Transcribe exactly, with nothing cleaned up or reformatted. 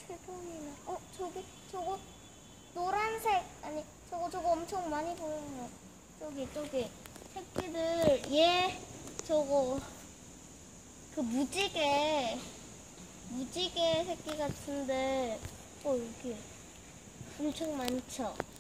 세 번이나. 어, 저기, 저거, 노란색. 아니, 저거, 저거 엄청 많이 보여요. 저기, 저기. 새끼들, 얘, 저거, 그 무지개, 무지개 새끼 같은데, 어, 여기. 엄청 많죠?